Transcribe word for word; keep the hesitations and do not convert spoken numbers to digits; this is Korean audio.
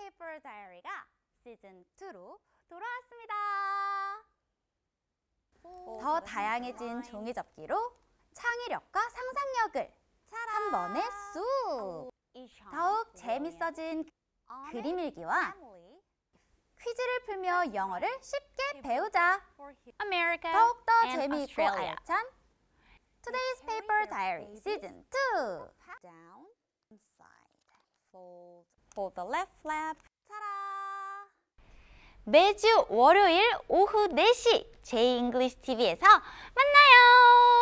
Paper Diary가 시즌 투로 돌아왔습니다. 더 다양해진 종이 접기로 창의력과 상상력을 한 번에 쑥! 더욱 재밌어진 그림 일기와 퀴즈를 풀며 영어를 쉽게 배우자. 더욱더 재미있고 알찬 Today's Paper Diary Season 투! Down, inside, fold, fold the left flap. 타라! 매주 월요일 오후 네 시 제이 잉글리시 티비에서 만나요!